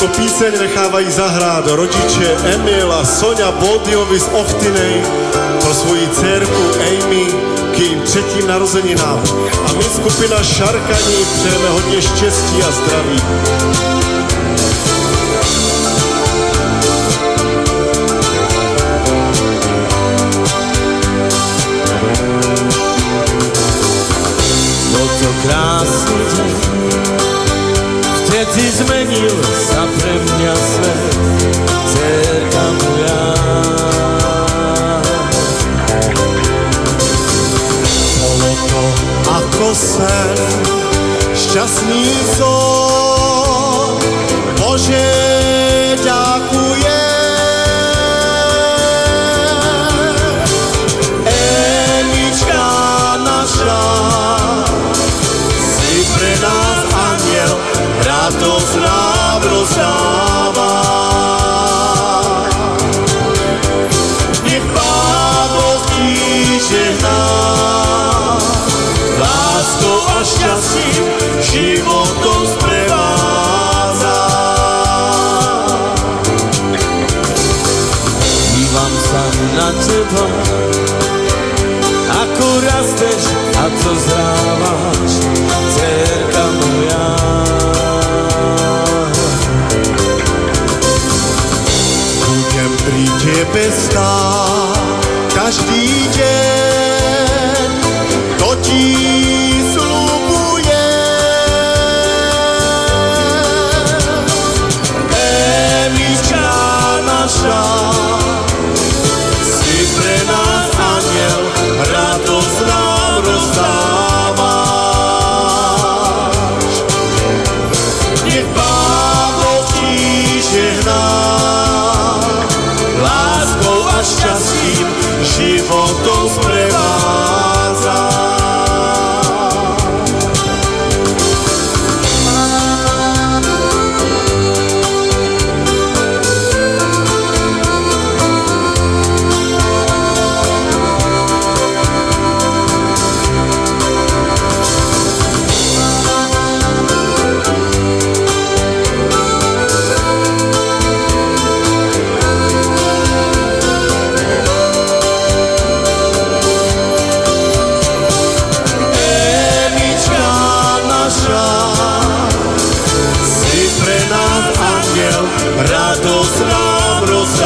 Tuto píseň nechávají zahrát rodiče Emil a Soňa Boldiovi z Ochtynej pro svoji dcerku Amy k jejím 3. narozeninám. A my, skupina Šarkaní, přejeme hodně štěstí a zdraví. Bol to krásny deň, vtedy zmenil sa pre mňa svet, dcerka moja. Bolo to ako sen, šťastný son, Bože, ďakujem. Emička naša, si pre nás aniel, radosť nám rozdáva. Nech Pán Boh ti žehná, láskou a šťastím životom sprevádza. Dívam sa na teba, ako rasteš a co zrávaš, dcerka moja. Budem pri tebe stáť každý deň, to ti sľubujem. Emička naša, si pre nás aniel, radosť nám rozdávaš. Nech Pán Boh ti žehná, láskou a šťastím životom sprevádza. Radosť nám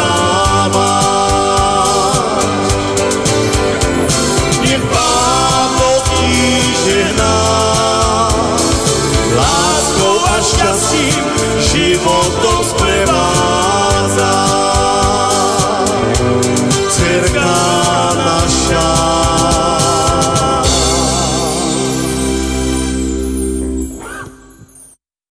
rozdávaš. Nech Pán Boh ti žehná, láskou a šťastím život